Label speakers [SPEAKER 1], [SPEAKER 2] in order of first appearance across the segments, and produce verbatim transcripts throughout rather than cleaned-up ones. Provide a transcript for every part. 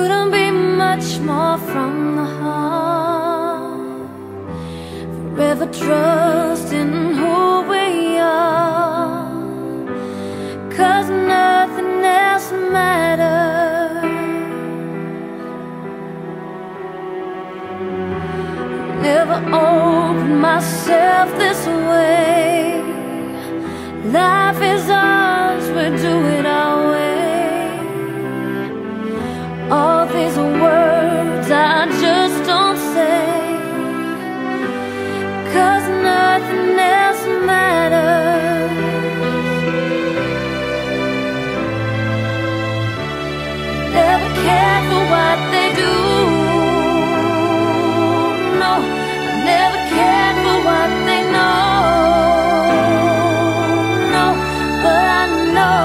[SPEAKER 1] couldn't be much more from the heart. Forever trusting who we are, 'cause nothing else matters. Never opened myself this way. Life is ours, we do it our way. All these words I just don't say, 'cause nothing else matters. Never cared for what they do. No, I never cared for what they know. No, but I know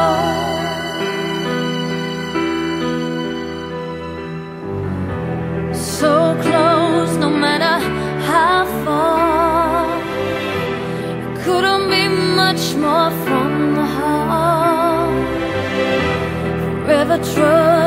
[SPEAKER 1] so close, no matter how far. Couldn't be much more from the heart. Forever trust